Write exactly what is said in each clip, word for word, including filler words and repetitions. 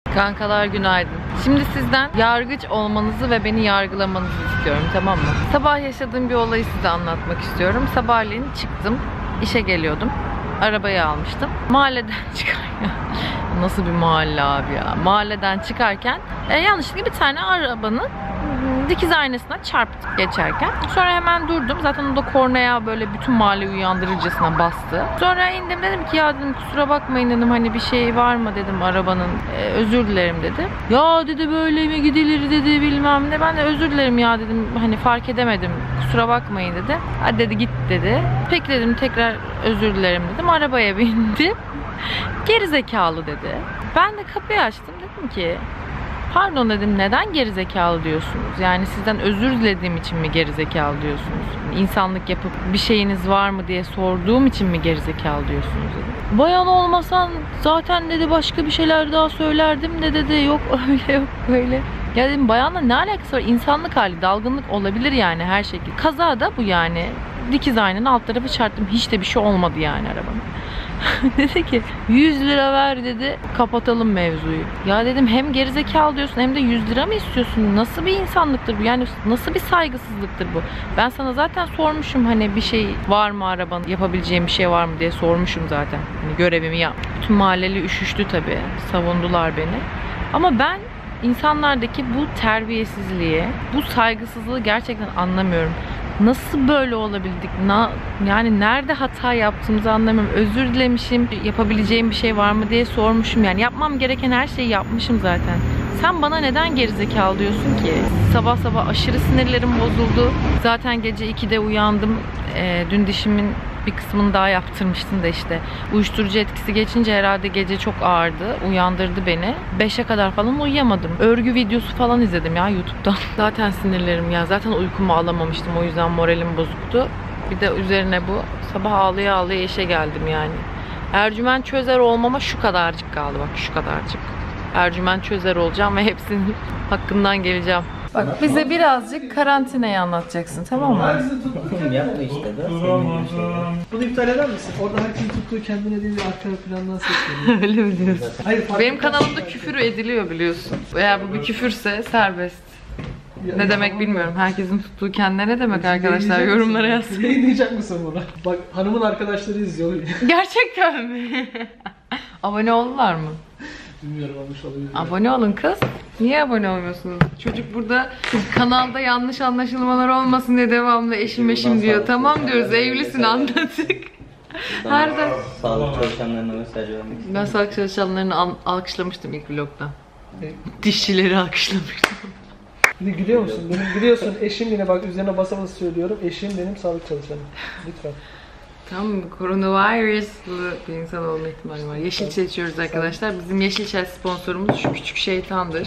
Kankalar günaydın. Şimdi sizden yargıç olmanızı ve beni yargılamanızı istiyorum, tamam mı? Sabah yaşadığım bir olayı size anlatmak istiyorum. Sabahleyin çıktım, işe geliyordum. Arabayı almıştım. Mahalleden çıkarken, nasıl bir mahalle abi ya? Mahalleden çıkarken e, yanlışlıkla bir tane arabanın dikiz aynasına çarptı geçerken. Sonra hemen durdum. Zaten o da kornaya böyle bütün mahalle uyandırıcısına bastı. Sonra indim, dedim ki ya dedim kusura bakmayın dedim, hani bir şey var mı dedim arabanın, e, özür dilerim dedi. Ya dedi böyle mi gidilir dedi, bilmem ne. Ben de özür dilerim ya dedim, hani fark edemedim, kusura bakmayın dedi. Hadi dedi git dedi. Peki dedim, tekrar özür dilerim dedim. Arabaya bindim. Gerizekalı dedi. Ben de kapıyı açtım, dedim ki pardon dedim, neden gerizekalı diyorsunuz? Yani sizden özür dilediğim için mi gerizekalı diyorsunuz? İnsanlık yapıp bir şeyiniz var mı diye sorduğum için mi gerizekalı diyorsunuz dedim. Bayan olmasan zaten dedi başka bir şeyler daha söylerdim de dedi. Yok öyle yok böyle. Ya dedim bayanla ne alakası var? İnsanlık hali, dalgınlık olabilir yani her şekilde. Kaza da bu yani. Dikiz aynanın alt tarafı çarptım. Hiç de bir şey olmadı yani arabanın. Dedi ki yüz lira ver dedi, kapatalım mevzuyu. Ya dedim hem gerizekalı diyorsun hem de yüz lira mı istiyorsun? Nasıl bir insanlıktır bu? Yani nasıl bir saygısızlıktır bu? Ben sana zaten sormuşum, hani bir şey var mı arabanın, yapabileceğim bir şey var mı diye sormuşum zaten. Hani görevimi yap. Bütün mahalleli üşüştü tabii. Savundular beni. Ama ben insanlardaki bu terbiyesizliği, bu saygısızlığı gerçekten anlamıyorum. Nasıl böyle olabildik? Na, yani nerede hata yaptığımızı anlamıyorum. Özür dilemişim, yapabileceğim bir şey var mı diye sormuşum. Yani yapmam gereken her şeyi yapmışım zaten. Sen bana neden gerizekalı diyorsun ki? Sabah sabah aşırı sinirlerim bozuldu. Zaten gece ikide uyandım. Ee, dün dişimin bir kısmını daha yaptırmıştım da işte. Uyuşturucu etkisi geçince herhalde gece çok ağırdı. Uyandırdı beni. beşe kadar falan uyuyamadım. Örgü videosu falan izledim ya YouTube'dan. Zaten sinirlerim ya. Zaten uykumu alamamıştım. O yüzden moralim bozuktu. Bir de üzerine bu. Sabah ağlaya ağlaya işe geldim yani. Ercüment çözer olmama şu kadarcık kaldı. Bak şu kadarcık. Ercüment çözer olacağım ve hepsinin hakkından geleceğim. Bak bize birazcık karantinayı anlatacaksın, tamam mı? Yapma işte de. Bunu iptal eder misin? Orada herkesin tuttuğu kendine değil, arka plandan sesleniyor. Öyle mi diyorsun? Hayır, benim kanalımda küfür ediliyor biliyorsun. Eğer bu bir küfürse serbest. Ya, ne ya, demek ama bilmiyorum. Herkesin tuttuğu kendine ne demek arkadaşlar? Yorumlara yazsın. Yayınlayacak mısın bunu? Bak hanımın arkadaşları izliyor. Gerçekten mi? Abone oldular mı? Bilmiyorum, olmuş olabilir. Abone olun kız. Niye abone olmuyorsunuz? Çocuk burada kanalda yanlış anlaşılmalar olmasın diye devamlı eşim eşim diyor. Tamam diyoruz, evlisin anladık. Her de sağlık çalışanlarına mesaj vermek istedim. ben sağlık çalışanlarını al alkışlamıştım ilk vlogda. Dişçileri alkışlamıştım. Yine gülüyor musun? Benim biliyorsun eşim, yine bak üzerine basa basa söylüyorum. Eşim benim sağlık çalışanım. Lütfen. Tam koronavirüslu bir insan olma ihtimali var. Yeşil çay içiyoruz arkadaşlar. Bizim yeşil çay sponsorumuz şu küçük şeytandır.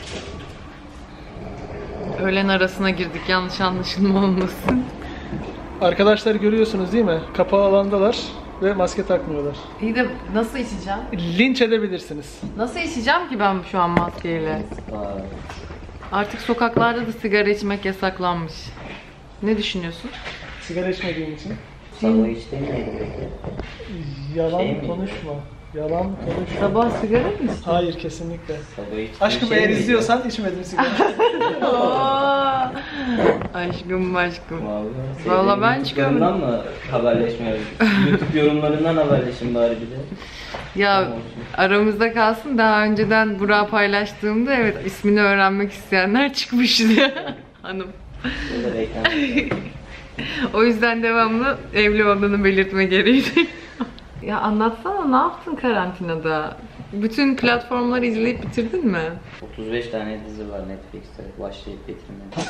Öğlen arasına girdik, yanlış anlaşılma olmasın. Arkadaşlar görüyorsunuz değil mi? Kapalı alandalar ve maske takmıyorlar. İyi de nasıl içeceğim? Linç edebilirsiniz. Nasıl içeceğim ki ben şu an maskeyle? Vay. Artık sokaklarda da sigara içmek yasaklanmış. Ne düşünüyorsun? Sigara içmediğim için. Sabah içtin miydi peki? Yalan Şey mi? konuşma. Yalan konuşma. Sabah sigara mı içtin? Hayır, kesinlikle. Sabah içtin Aşkım şey eğer miydi? izliyorsan içmedim sigara. Oo, aşkım aşkım. Vallahi, Vallahi ben YouTube çıkıyorum. yorumlarından mı haberleşmiyoruz? YouTube yorumlarından haberleşin bari bir de. Ya aramızda kalsın, daha önceden Burak'a paylaştığımda evet ismini öğrenmek isteyenler çıkmıştı hanım. Burada reklam. O yüzden devamlı evli olduğunu belirtme gereğiydi. Ya anlatsana, ne yaptın karantinada? Bütün platformları izleyip bitirdin mi? otuz beş tane dizi var Netflix'te, başlayıp bitirmedim.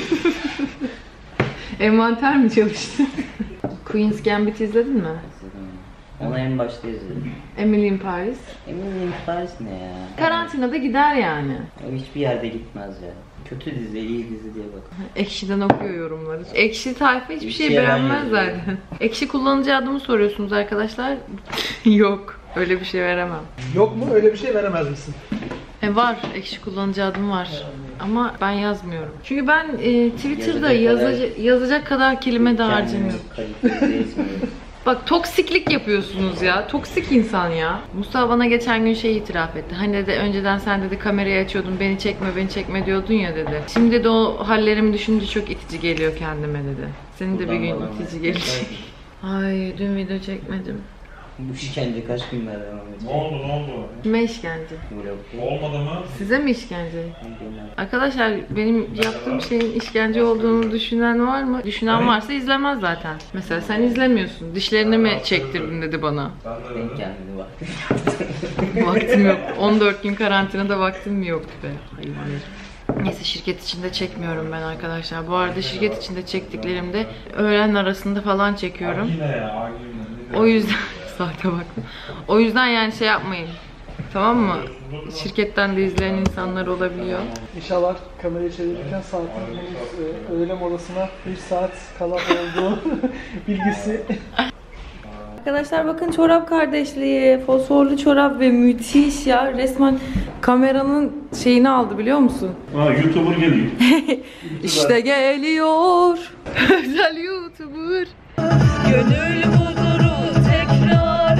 Envanter mi çalıştın? Queen's Gambit izledin mi? İzledim. Onu en başta izledim. Emily in Paris. Emily in Paris ne ya? Karantinada gider yani. O hiçbir yerde gitmez ya. Kötü dizi, iyi dizi diye bak. Ekşi'den okuyor yorumları. Ekşi tayfa hiçbir şey Ekşi'ye ben beğenmez yazıyorum. zaten. Ekşi kullanıcı adımı soruyorsunuz arkadaşlar. Yok. Öyle bir şey veremem. Yok mu? Öyle bir şey veremez misin? E var. Ekşi kullanıcı adım var. Ama ben yazmıyorum. Çünkü ben e, Twitter'da Yazacak yazacak, yazacak kadar kelime de Kendini harcamıyorum. kaliteli değilsin. Bak toksiklik yapıyorsunuz ya. Toksik insan ya. Mustafa bana geçen gün şey itiraf etti. Hani dedi önceden sen dedi kamerayı açıyordun beni çekme beni çekme diyordun ya dedi. Şimdi de o hallerimi düşününce çok itici geliyor kendime dedi. Senin de bir gün itici gelecek. Ay dün video çekmedim. Bu işkence kaç gün devam edecek? Ne oldu ne oldu? Kime işkence? Olmadı mı? Size mi işkence? Arkadaşlar benim yaptığım şeyin işkence olduğunu düşünen var mı? Düşünen varsa izlemez zaten. Mesela sen izlemiyorsun. Dişlerini mi çektirdin dedi bana. Ben de Ben kendimi vaktim. Vaktim yok. on dört gün karantinada vaktim mi yoktu be? Hayır hayır. Neyse şirket içinde çekmiyorum ben arkadaşlar. Bu arada şirket içinde çektiklerimde öğlen arasında falan çekiyorum. Yine ya, aynı yine. O yüzden saate baktım. O yüzden yani şey yapmayın. Tamam mı? Şirketten de izleyen insanlar olabiliyor. İnşallah kamerayı çevirirken saatin henüz e, öğle molasına bir saat kala olduğu bilgisi. Arkadaşlar bakın çorap kardeşliği, fosforlu çorap ve müthiş ya. Resmen kameranın şeyini aldı biliyor musun? Ha, YouTuber geliyor. İşte geliyor. Özel YouTuber. Gönül huzuru tekrar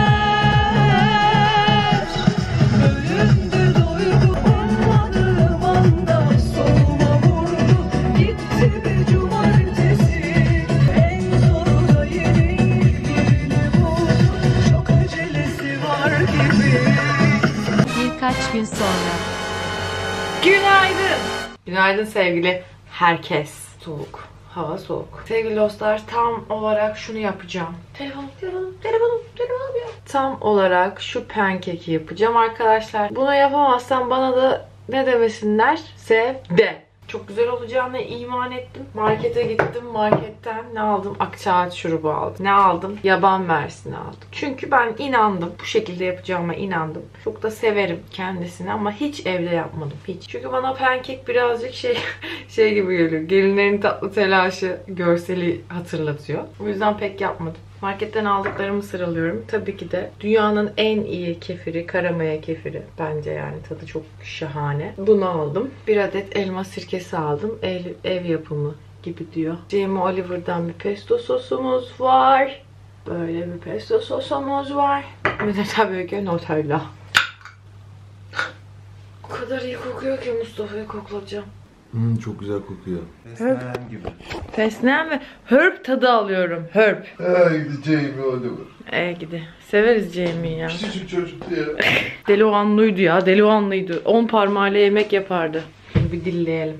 eder. Bölündü duygu ummadığım anda soluma vurdu. Gitti bir cumartesi. En zoru da yeni birini buldu. Çok acelesi var gibi. Birkaç gün sonra. Günaydın. Günaydın sevgili herkes. Soğuk. Hava soğuk. Sevgili dostlar tam olarak şunu yapacağım. Telefonum, telefonum, telefonum, telefonum ya. Tam olarak şu pankeki yapacağım arkadaşlar. Bunu yapamazsam bana da ne demesinler? Sev de. Çok güzel olacağına iman ettim. Markete gittim. Marketten ne aldım? Akçaağaç şurubu aldım. Ne aldım? Yaban mersini aldım. Çünkü ben inandım. Bu şekilde yapacağıma inandım. Çok da severim kendisini ama hiç evde yapmadım. Hiç. Çünkü bana pankek birazcık şey şey gibi geliyor. Gelinlerin tatlı telaşı görseli hatırlatıyor. O yüzden pek yapmadım. Marketten aldıklarımı sıralıyorum. Tabii ki de dünyanın en iyi kefiri, karamaya kefiri. Bence yani tadı çok şahane. Bunu aldım. Bir adet elma sirkesi aldım. Ev, ev yapımı gibi diyor. Jamie Oliver'dan bir pesto sosumuz var. Böyle bir pesto sosumuz var. Bir de tabii ki Nutella. O kadar iyi kokuyor ki Mustafa'yı koklayacağım. Hmm, çok güzel kokuyor. Fesleğen gibi. Fesleğen ve herb tadı alıyorum. Herb. Ay Jamie Oliver. Ee gidi. Severiz Jamie'yi ya. Küçücük çocuktu ya. Deli o anlıydı ya. Deli o anlıydı. On parmağıyla yemek yapardı. Şimdi bir dilleyelim.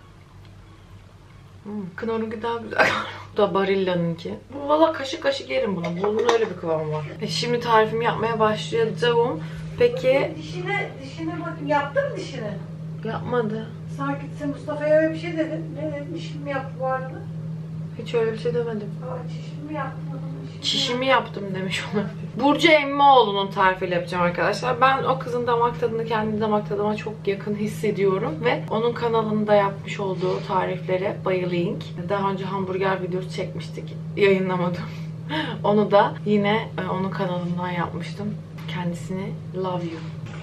Hmm, Knorr'unki daha güzel. Bu da Barilla'nınki. Bu valla kaşık kaşık yerim bunu. Bunun öyle bir kıvamı var. E şimdi tarifimi yapmaya başlayacağım. Peki... Dişine, dişine bakın. Yaptın mı dişini? Yapmadı. Sanki sen Mustafa'ya öyle bir şey dedin. Ne dedin? Dişini mi yaptı bu arada? Hiç öyle bir şey demedim. Aa, çişini mi yaptın? Çişimi yaptım demiş olabilir. Burcu Emmioğlu'nun tarifiyle yapacağım arkadaşlar. Ben o kızın damak tadını kendi damak tadıma çok yakın hissediyorum. Ve onun kanalında yapmış olduğu tariflere bayılayım. Daha önce hamburger videosu çekmiştik. Yayınlamadım. Onu da yine onun kanalından yapmıştım. Kendisini love you.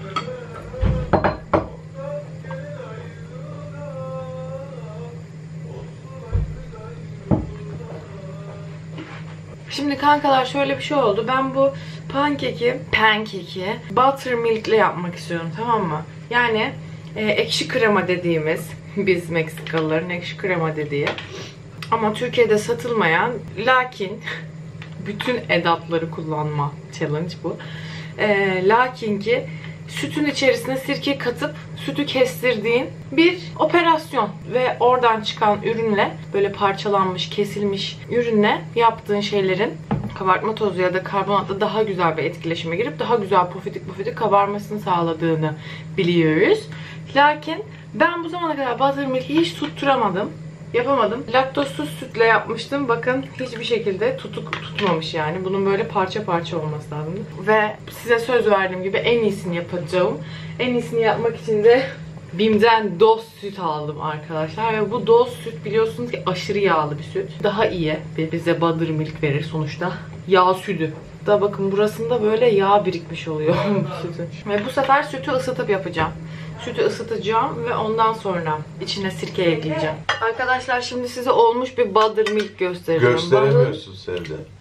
Şimdi kankalar şöyle bir şey oldu. Ben bu pankeki, pankeki buttermilk ile yapmak istiyorum, tamam mı? Yani e, ekşi krema dediğimiz, biz Meksikalıların ekşi krema dediği ama Türkiye'de satılmayan, lakin bütün edatları kullanma challenge bu. E, lakin ki sütün içerisine sirke katıp sütü kestirdiğin bir operasyon ve oradan çıkan ürünle, böyle parçalanmış, kesilmiş ürünle yaptığın şeylerin kabartma tozu ya da karbonatla daha güzel bir etkileşime girip daha güzel pofidik pofidik kabarmasını sağladığını biliyoruz. Lakin ben bu zamana kadar buttermilk'i hiç tutturamadım. Yapamadım. Laktozsuz sütle yapmıştım. Bakın hiçbir şekilde tutuk tutmamış yani. Bunun böyle parça parça olması lazım. Ve size söz verdiğim gibi en iyisini yapacağım. En iyisini yapmak için de Bim'den doz süt aldım arkadaşlar. Ve bu doz süt biliyorsunuz ki aşırı yağlı bir süt. Daha iyi ve bize buttermilk verir sonuçta. Yağ sütü. Da bakın burasında böyle yağ birikmiş oluyor bu sütün. Ve bu sefer sütü ısıtıp yapacağım. Sütü ısıtacağım ve ondan sonra içine sirke ekleyeceğim. Arkadaşlar şimdi size olmuş bir buttermilk gösteriyorum. Gösteremiyorsun Sevde.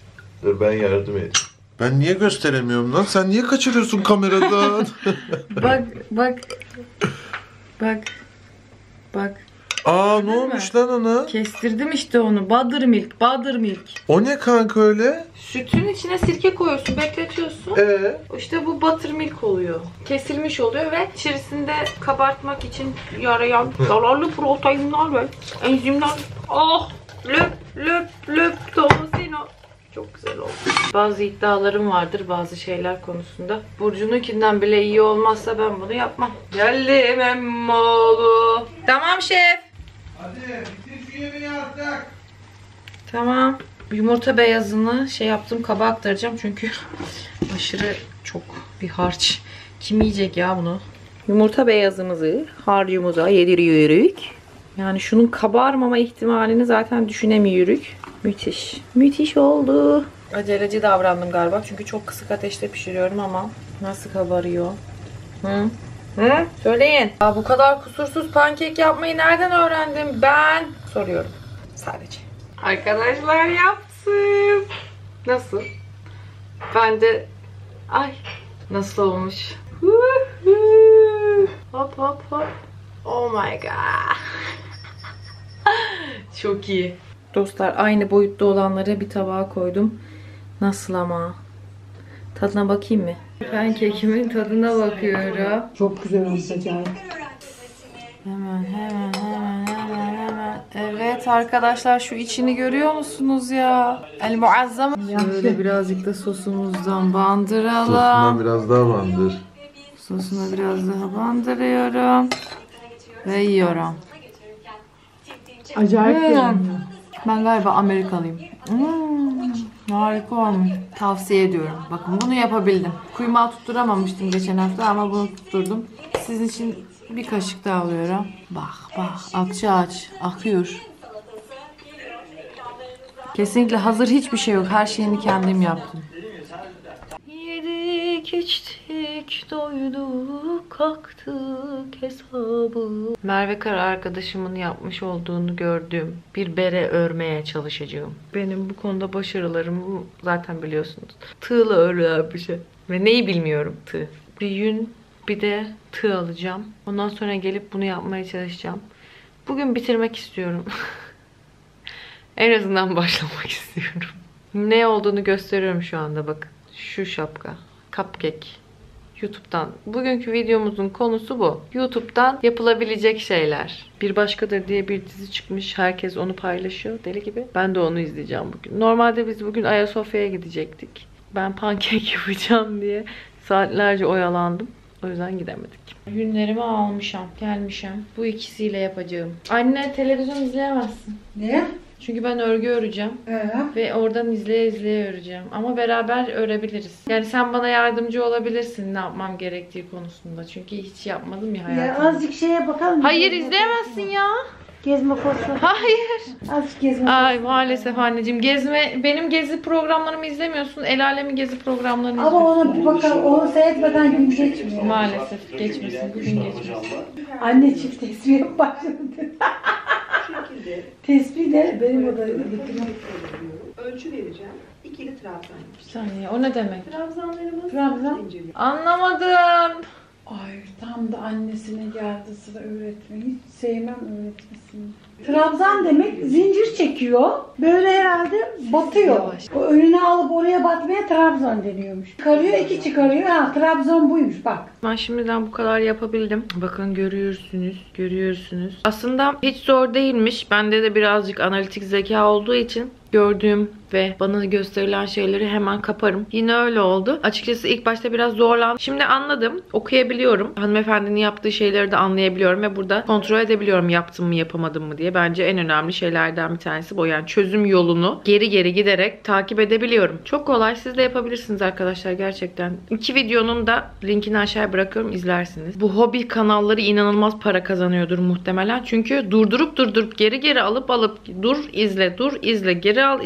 Dur ben yardım edeyim. Ben niye gösteremiyorum lan? Sen niye kaçırıyorsun kameradan? Bak bak. Bak. Bak. Aa ne olmuş lan ona? Kestirdim işte onu. Buttermilk, buttermilk. O ne kanka öyle? Sütün içine sirke koyuyorsun, bekletiyorsun. Ee? İşte bu buttermilk oluyor. Kesilmiş oluyor ve içerisinde kabartmak için yarayan zararlı proteinler ve enzimler. Ah! Löp löp löp Tomasino. Çok güzel oldu. Bazı iddialarım vardır bazı şeyler konusunda. Burcu'nunkinden bile iyi olmazsa ben bunu yapmam. Geldim emmoğlu. Tamam şef. Hadi bitir şu yemeği artık. Tamam. Yumurta beyazını şey yaptım, kaba aktaracağım çünkü aşırı çok bir harç. Kim yiyecek ya bunu? Yumurta beyazımızı harcımıza yediriyoruz. Yani şunun kabarmama ihtimalini zaten düşünemiyoruz. Müthiş. Müthiş oldu. Aceleci davrandım galiba çünkü çok kısık ateşte pişiriyorum ama nasıl kabarıyor? Hı? Hı? Söyleyin. Ya bu kadar kusursuz pankek yapmayı nereden öğrendim ben? Soruyorum sadece. Arkadaşlar yaptım. Nasıl? Bence ay nasıl olmuş? Hop hop hop. Oh my god. Çok iyi. Dostlar aynı boyutta olanları bir tabağa koydum. Nasıl ama? Tadına bakayım mı? Pankekimin tadına bakıyorum. Çok güzel olmuş acayip. Hemen hemen hemen hemen hemen. Evet arkadaşlar şu içini görüyor musunuz ya? El muazzam. Böyle birazcık da sosumuzdan bandıralım. Sosuna biraz daha bandır. Sosuna biraz daha bandırıyorum. Ve yiyorum. Acayip Hmm. görünüyor. Ben galiba Amerikalıyım. Hmm, harika olmuş. Tavsiye ediyorum. Bakın bunu yapabildim. Kuymağı tutturamamıştım geçen hafta ama bunu tutturdum. Sizin için bir kaşık daha alıyorum. Bak bak akça aç akıyor. Kesinlikle hazır hiçbir şey yok. Her şeyini kendim yaptım. Yedik içtik doyduk kalktık hesabı. Merve Kara arkadaşımın yapmış olduğunu gördüğüm bir bere örmeye çalışacağım. Benim bu konuda başarılarım zaten biliyorsunuz. Tığla örülen bir şey. Ve neyi bilmiyorum tığ. Bir yün bir de tığ alacağım. Ondan sonra gelip bunu yapmaya çalışacağım. Bugün bitirmek istiyorum. En azından başlamak istiyorum. Ne olduğunu gösteriyorum şu anda bakın. Şu şapka. Cupcake. YouTube'dan. Bugünkü videomuzun konusu bu. YouTube'dan yapılabilecek şeyler. Bir Başkadır diye bir dizi çıkmış. Herkes onu paylaşıyor deli gibi. Ben de onu izleyeceğim bugün. Normalde biz bugün Ayasofya'ya gidecektik. Ben pankek yapacağım diye saatlerce oyalandım. O yüzden gidemedik. Günlerimi almışım. Gelmişim. Bu ikisiyle yapacağım. Anne televizyon izleyemezsin. Ne? Çünkü ben örgü öreceğim. Ee? Ve oradan izleye izleye öreceğim. Ama beraber örebiliriz. Yani sen bana yardımcı olabilirsin ne yapmam gerektiği konusunda. Çünkü hiç yapmadım ya Ya hayatımda. azıcık şeye bakalım. Hayır Gezme izleyemezsin fosfor. ya. Gezme fosfor. Hayır. Azıcık gezme Ay fosfor. maalesef anneciğim. Gezme, benim gezi programlarımı izlemiyorsun. El alemin gezi programlarını Ama izliyorsun. ona bir bakalım. Onu seyretmeden gün geçmiyor. Maalesef geçmesin. Bugün geçmesin. Anne çift tesbihe başladı. Tesbih de benim odaya getirmek. Ölçü vereceğim. İkili trabzan. Bir saniye o ne demek? Trabzanlarımız Trabzan. zincirli. Anlamadım. Ay tam da annesine geldi sıra öğretmen. Hiç sevmem öğretmesini. Trabzan demek zincir çekiyor. Böyle herhalde batıyor. Yavaş. O önüne alıp oraya batmaya Trabzan deniyormuş. Çıkarıyor iki çıkarıyor. Ha Trabzon buymuş bak. Ben şimdiden bu kadar yapabildim. Bakın görüyorsunuz, görüyorsunuz. Aslında hiç zor değilmiş. Bende de birazcık analitik zeka olduğu için gördüğüm ve bana gösterilen şeyleri hemen kaparım. Yine öyle oldu. Açıkçası ilk başta biraz zorlandım. Şimdi anladım, okuyabiliyorum. Hanımefendinin yaptığı şeyleri de anlayabiliyorum ve burada kontrol edebiliyorum yaptım mı yapamadım mı diye. Bence en önemli şeylerden bir tanesi bu. Yani çözüm yolunu geri geri giderek takip edebiliyorum. Çok kolay. Siz de yapabilirsiniz arkadaşlar gerçekten. İki videonun da linkini aşağıya bırakıyorum, izlersiniz. Bu hobi kanalları inanılmaz para kazanıyordur muhtemelen. Çünkü durdurup durdurup geri geri alıp alıp dur izle dur izle geri al izle geri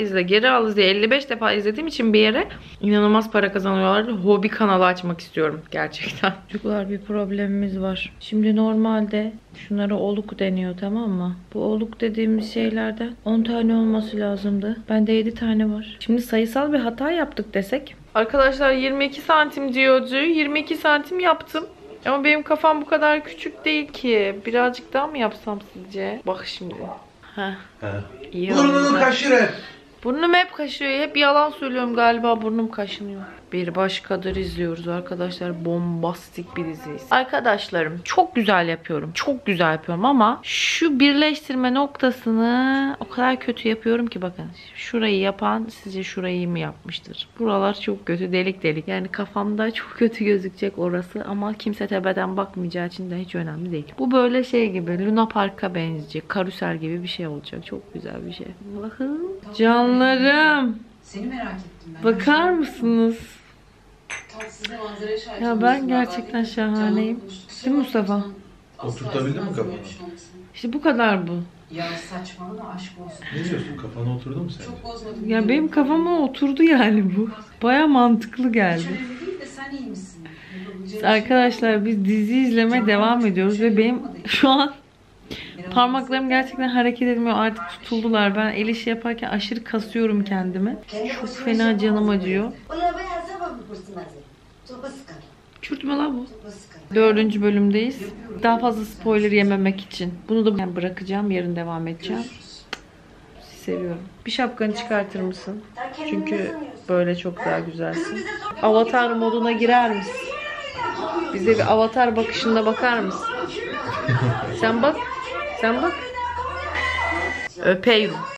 Gerizekalı diye elli beş defa izlediğim için bir yere inanılmaz para kazanıyorlardı. Hobi kanalı açmak istiyorum gerçekten. Çocuklar, bir problemimiz var. Şimdi normalde şunlara oluk deniyor, tamam mı? Bu oluk dediğimiz şeylerden on tane olması lazımdı. Bende yedi tane var. Şimdi sayısal bir hata yaptık desek. Arkadaşlar yirmi iki santim diyordu. yirmi iki santim yaptım. Ama benim kafam bu kadar küçük değil ki. Birazcık daha mı yapsam sizce? Bak şimdi. Heh. İyi Burnunu oldu. kaşır hep. Burnum hep kaşıyor. Hep yalan söylüyorum galiba, burnum kaşınıyor. Bir başkadır izliyoruz arkadaşlar. Bombastik bir diziyiz. Arkadaşlarım, çok güzel yapıyorum. Çok güzel yapıyorum ama şu birleştirme noktasını o kadar kötü yapıyorum ki bakın. Şurayı yapan sizce şurayı mı yapmıştır? Buralar çok kötü, delik delik. Yani kafamda çok kötü gözükecek orası ama kimse tepeden bakmayacağı için de hiç önemli değil. Bu böyle şey gibi, Luna Park'a benzeyecek. Karusel gibi bir şey olacak. Çok güzel bir şey. Bakın. Canlarım. Seni merak ettim ben. Bakar mısınız? Tatsız manzaraya şahit Ya ben gerçekten şahaneyim. Değil mi Mustafa? Oturtabildin mi kafanı? İşte bu kadar bu. Ya saçmalama, aşk olsun. Ne diyorsun? Kafana oturdu mu sen? Çok bozmadım. Ya benim kafama oturdu yani bu. Baya mantıklı geldi. Hiç önemli değil de sen iyi misin? Yapabileceğin Arkadaşlar biz dizi izlemeye devam ediyoruz ve benim şu an parmaklarım gerçekten hareket etmiyor. Artık tutuldular. Ben el işi yaparken aşırı kasıyorum kendimi. Çok fena canım acıyor. Kürtme lan bu. Dördüncü bölümdeyiz. Daha fazla spoiler yememek için. Bunu da ben bırakacağım. Yarın devam edeceğim. Sizi seviyorum. Bir şapkanı çıkartır mısın? Çünkü böyle çok daha güzelsin. Avatar moduna girer misin? Bize bir avatar bakışında bakar mısın? Sen bak. Sen bak. Öpeyim.